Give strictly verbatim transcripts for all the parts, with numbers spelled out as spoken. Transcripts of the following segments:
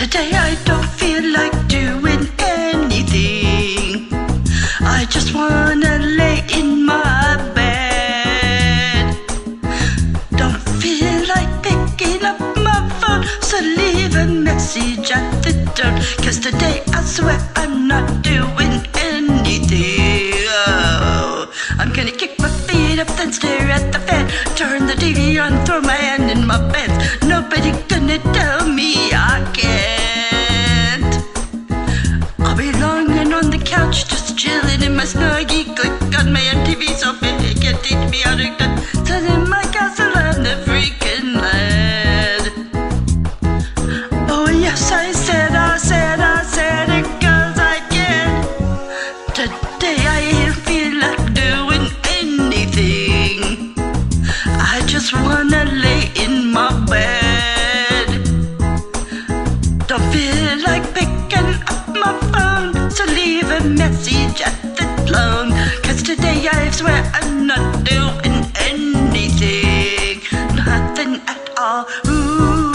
Today I don't feel like doing anything. I just wanna lay in my bed. Don't feel like picking up my phone, so leave a message at the door. Cause today I swear I'm not doing anything. Oh, I'm gonna kick my feet up, then stare at the fan, turn the T V on, throw my hand in my pants. Nobody gonna tell me I can't. I'll be lying on the couch, just chilling in my snuggie. Click on my M T V so it can teach me how to dance. Turning my castle on the freaking land. Oh yes, I said, I said, I said it cause I can. Today I ain't feel like doing anything. I just wanna lay in my bed. Don't feel like picking up my phone, so leave a message at the tone. Cause today I swear I'm not doing anything. Nothing at all. Ooh.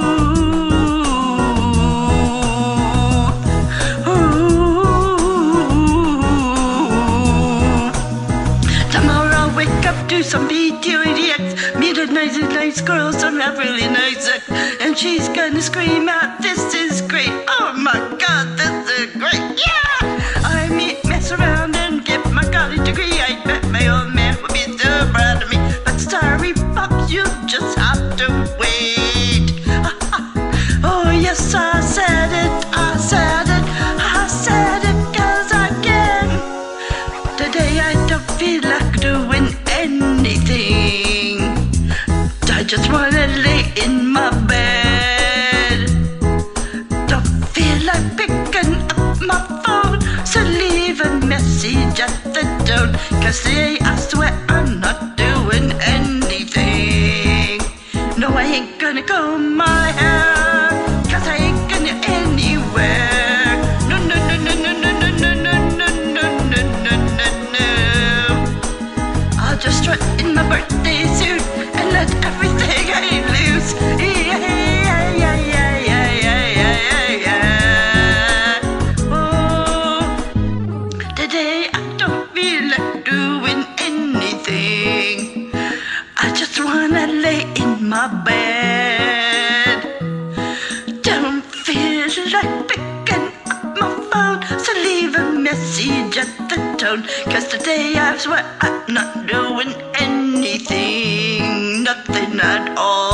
Do some B T O D X, meet a nice, nice girl, some have really nice sex, and she's gonna scream out, this is great, oh my god, this is great, yeah! I meet, mess around and get my college degree. I bet my old man would be so proud of me, but sorry pops, you just have to wait. Oh yes, I said it, I said it, I said it cause I can. Today I don't feel like doing anything. I just wanna lay in my bed. Don't feel like picking up my phone, so leave a message at the tone. Cause today I swear I'm not doing anything. No, I ain't gonna comb my hair, cause I ain't gonna anywhere. No, no, no, no, no, no, no, no, no, no, no, no, no, no. I'll just strut in my birthday suit and let everything hang loose. Yeah, yeah, yeah, yeah, yeah, yeah, yeah, yeah. Oh, today I don't feel like doing anything. I just wanna lay in my bed. Don't feel like picking up my phone, so leave a message at the tone. Cause today I swear I'm not doing anything. Nothing at all.